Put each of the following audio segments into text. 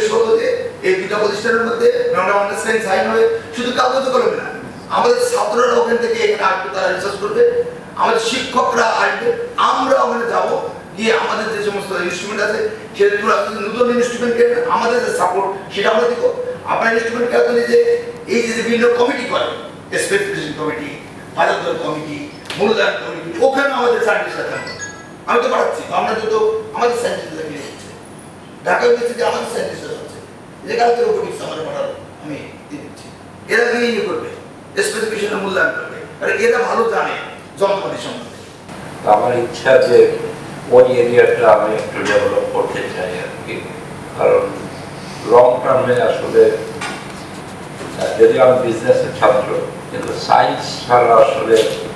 হলো যে এই দুটা প্রতিষ্ঠানের মধ্যে মেমোরান্ডাম আন্ডারস্ট্যান্ডিং সাইন হয়ে শুধু কাগজ কলমে না, আমাদের ছাত্ররা ওখান থেকে এখানে আসবে, তারা রিসার্চ করবে, আমাদের শিক্ষকরা আসবে, আমরা ওখানে যাবো, গিয়ে আমাদের যে সমস্ত ইনস্ট্রুমেন্ট আছে সেগুলো নতুন ইনস্ট্রুমেন্টকে আমাদের যে সাপোর্ট সেটা আমরা দিব। আপনার ইনস্ট্রুমেন্ট খেয়াল করি যে এই যে বিভিন্ন কমিটি করে, স্পেসিফিকেশন কমিটি, বাজার দর কমিটি, মূলধন কমিটি, ওখানে আমাদের সায়েন্টিস্টরা থাকবে। আমি তো পাঠাচ্ছি, আমরা তো আমাদের সায়েন্টিস্টরা নিয়ে যাচ্ছে, ঢাকা ইউনিভার্সিটি আমাদের সায়েন্টিস্টরা হচ্ছে, যে কালকে রোবোটিক্স আমাদের পাঠাবো, আমি দিয়ে দিচ্ছি, এরা গিয়ে ইয়ে করবে, স্পেসিফিকেশনের মূল্যায়ন করবে, আর এরা ভালো জানে যন্ত্রপাতি সম্বন্ধে। আমার ইচ্ছা যে ওই এরিয়াটা আমি একটু ডেভেলপ করতে চাই আর কি, কারণ লং টার্মে আসলে যদি আমি বিজনেসের ছাত্র, কিন্তু সায়েন্স ছাড়া আসলে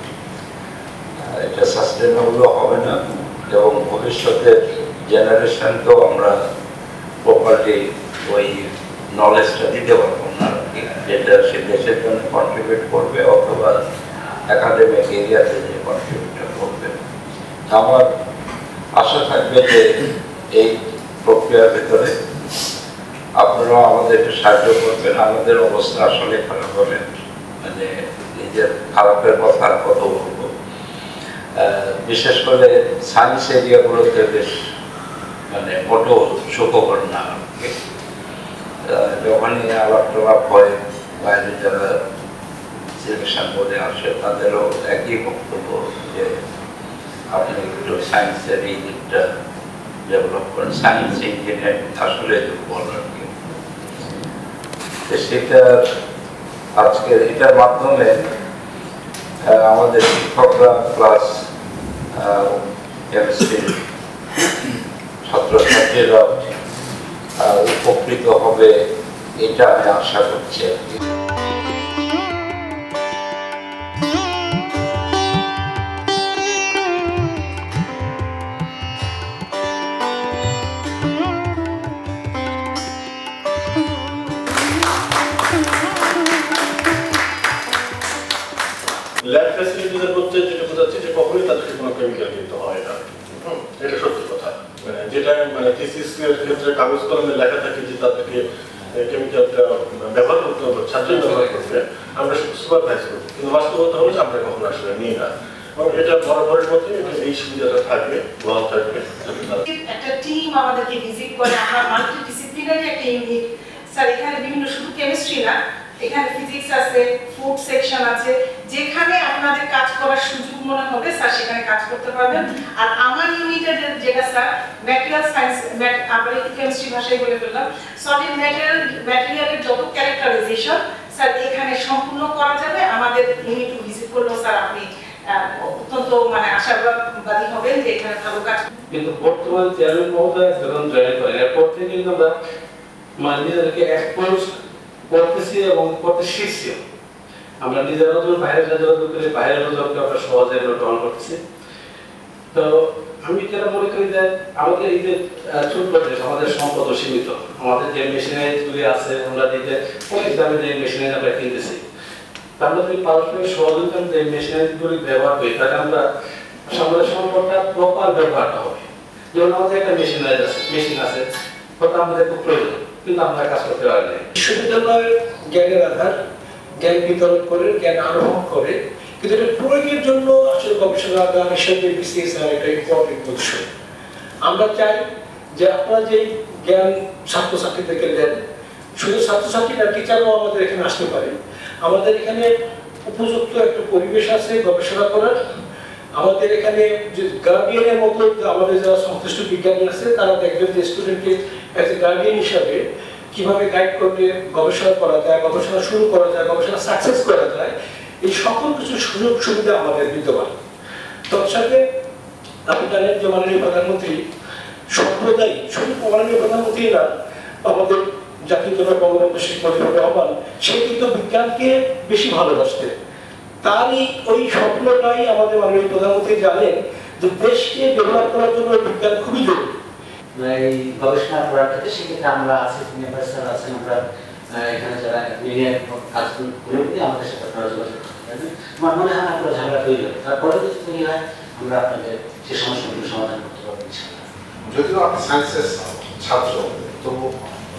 এটা সাস্টেনেবলও হবে না, এবং ভবিষ্যতের জেনারেশনকেও আমরা প্রপারলি ওই নলেজটা দিতে পারবো না আর কি, যেটা সে দেশের জন্য কন্ট্রিবিউট করবে অথবা একাডেমিক এরিয়াতে যে কন্ট্রিবিউট করবে। আমার আশা থাকবে যে এই প্রক্রিয়ার ভিতরে আপনারা আমাদেরকে সাহায্য করবেন। আমাদের অবস্থা আসলে খারাপ হবে, মানে নিজের খারাপের কথা আর কত বলবো, বিশেষ করে সায়েন্স এরিয়াগুলোতে বেশ মানে মোটো সুখকর না। যখনই আলাপ টালাপ হয় বাইরে যারা সিলেকশন বোর্ডে আসে তাদেরও একই বক্তব্য যে আপনি একটু সায়েন্সের এই দিকটা ডেভেলপ করেন, সায়েন্স ইঞ্জিনিয়ারিং আসলে দুর্বল আর কি। সেটা আজকে এটার মাধ্যমে আমাদের শিক্ষকরা প্লাস কেমিস্ট্রির ছাত্রছাত্রীরা উপকৃত হবে, এটা আমি আশা করছি আর কি। ল্যাব ফ্যাসিলিটিসের মধ্যে যেটা বোঝাচ্ছে যে কখনোই তাদেরকে কোনো কেমিক্যাল দিতে হয় না, এটা সত্যি কথা। মানে যেটা মানে থিসিসের ক্ষেত্রে কাগজ কলমে লেখা থাকে যে তাদেরকে কেমিক্যালটা ব্যবহার করতে হবে, ছাত্রই ব্যবহার করবে, আমরা শুধু সুপারভাইজ করবো, কিন্তু বাস্তবতা হলো যে আমরা কখনো আসলে নিই না, এবং এটা বরাবরের মধ্যে এই সুবিধাটা থাকবে, ভালো থাকবে। একটা টিম আমাদেরকে ভিজিট করে, আমরা মাল্টি ডিসিপ্লিনারি একটা ইউনিট, স্যার এখানে বিভিন্ন শুধু কেমিস্ট্রি না, এখানে ফিজিক্স আছে, ফুড সেকশন আছে, যেখানে আপনাদের কাজ করার সুযোগ মনে হবে স্যার সেখানে কাজ করতে পারবেন। আর আমার ইউনিটের যেটা স্যার ম্যাটেরিয়াল সায়েন্স, আমরা কেমিস্ট্রি ভাষায় বলে ফেললাম, সলিড ম্যাটেরিয়ালের যত ক্যারেক্টারাইজেশন স্যার এখানে সম্পূর্ণ করা যাবে। আমাদের ইউনিট ভিজিট করলেও স্যার আপনি অত্যন্ত মানে আশাবাদী হবেন যে এখানে ভালো কাজ। কিন্তু বর্তমান চেয়ারম্যান মহোদয় যখন জয়েন করেন এরপর থেকে কিন্তু আমরা নিজেদেরকে এক্সপোজ করতেছি এবং করতে শিখছি। আমরা নিজেরাও যখন বাইরের রাজ্যগুলো করে বাইরের লোককে আমরা সহজে গ্রহণ করতেছি। তো আমি যেটা মনে করি যে আমাদের এই যে ছোট দেশ, আমাদের সম্পদ সীমিত, আমাদের যে মেশিনারিগুলি আছে আমরা নিজে অনেক দামে যে মেশিনারি আমরা কিনতেছি, আমরা যদি পারস্পরিক সহযোগিতা এই মেশিনারিগুলি ব্যবহার করি তাহলে আমরা আমাদের সম্পদটা প্রপার ব্যবহারটা হবে। যেমন আমাদের একটা মেশিন আছে ওটা আমাদের খুব প্রয়োজন, কিন্তু আমরা কাজ করতে পারি না। বিশ্ববিদ্যালয়ের জ্ঞানের আধার, জ্ঞান বিতরণ করে, জ্ঞান আরোহণ করে, কিন্তু এটা প্রয়োগের জন্য আসলে গবেষণাগার হিসেবে বিসিএসআর একটা ইম্পর্টেন্ট উৎস। আমরা চাই যে আপনারা যে জ্ঞান ছাত্রছাত্রীদেরকে দেন, শুধু ছাত্রছাত্রী না, টিচারও আমাদের এখানে আসতে পারে। আমাদের এখানে উপযুক্ত একটা পরিবেশ আছে গবেষণা করার। আমাদের এখানে যে গার্ডিয়ানের মতো আমাদের যারা সংশ্লিষ্ট বিজ্ঞানী আছে তারা দেখবেন যে স্টুডেন্টকে অ্যাজ এ গার্ডিয়ান হিসাবে কিভাবে গাইড করলে গবেষণা করা যায়, গবেষণা শুরু করা যায়, গবেষণা সাকসেস করা যায়, এই সকল কিছু সুযোগ সুবিধা আমাদের বিদ্যমান। তার সাথে আপনি জানেন যে মাননীয় প্রধানমন্ত্রী সম্প্রদায়, শুধু মাননীয় প্রধানমন্ত্রী না, আমাদের জাতীয় জনক বঙ্গবন্ধু শেখ মুজিবুর রহমান, সে কিন্তু বিজ্ঞানকে বেশি ভালোবাসতেন। তারই ওই স্বপ্নটাই আমাদের মাননীয় প্রধানমন্ত্রী জানেন যে দেশকে ডেভেলপ করার জন্য বিজ্ঞান খুবই জরুরি। এই গবেষণা করার ক্ষেত্রে সেক্ষেত্রে আমরা আছি, মেম্বার স্যার আছেন, আমরা এখানে যারা ইউনিয়ন কাজ করে আমাদের সাথে আপনারা যোগাযোগ করতে। আমার মনে হয় আপনারা ঝামেলা তৈরি হবে, তারপরে যদি তৈরি হয় আমরা আপনাদের সে সমস্যাগুলো সমাধান করতে পারবো ইনশাআল্লাহ। যদিও আপনি সায়েন্সের ছাত্র, তবু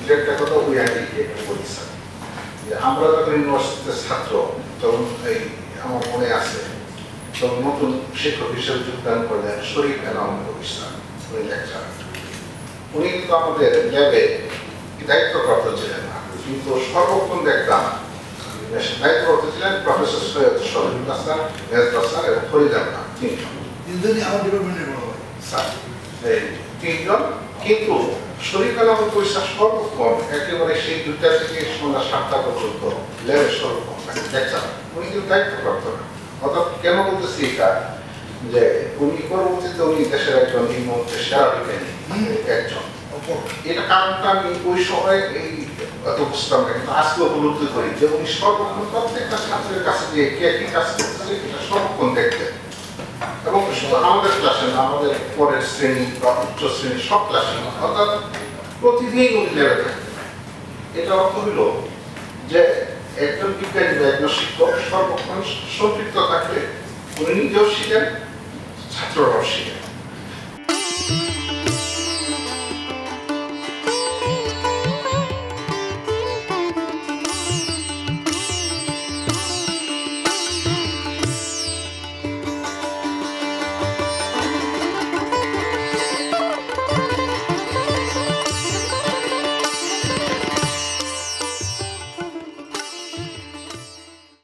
একটা কথা ওই আগে বলেছেন যে আমরা যখন ইউনিভার্সিটিতে ছাত্র তখন এই আমার মনে আছে তখন নতুন শিক্ষক হিসেবে যোগদান করলেন শরীফ এনামুল প্রতিষ্ঠান উনি লেকচার। উনি কিন্তু আমাদের ল্যাবে দায়িত্বপ্রাপ্ত ছিলেন না, কিন্তু সর্বক্ষণ দেখতাম দায়িত্বপ্রাপ্ত ছিলেন প্রফেসর সৈয়দ শহীদ হাসান, মেজর হাসান এবং ফরিদ আহমদ, তিনজনই আমার ডিপার্টমেন্টের বড় ভাই স্যার। এই তিনজন, কিন্তু শরীফ এনামুল প্রতিষ্ঠান সর্বক্ষণ একেবারে সেই 2টা থেকে সন্ধ্যা 7টা পর্যন্ত ল্যাবের সর্বক্ষণ লেকচার। উনি কিন্তু দায়িত্বপ্রাপ্ত না। অর্থাৎ কেন বলতেছি এটা, যে উনি পরবর্তীতে উনি দেশের একজন এই মুহূর্তে সেরা বিজ্ঞানী একজন। এটা কারণটা আমি ওই সময় এই এত বুঝতাম না, কিন্তু আজকে উপলব্ধি করি যে উনি সর্বক্ষণ প্রত্যেকটা ছাত্রের কাছে গিয়ে কে কি কাজ করতেছে এটা সর্বক্ষণ দেখতেন। এবং শুধু আমাদের ক্লাসে না, আমাদের পরের শ্রেণী বা উচ্চ শ্রেণী সব ক্লাসে, অর্থাৎ প্রতিদিন উনি লেবে থাকতেন। এটা অর্থ হইল যে একজন বিজ্ঞানী বা একজন শিক্ষক সর্বক্ষণ সম্পৃক্ত থাকলে উনি নিজেও শিখেন, ছাত্ররাও শিখেন।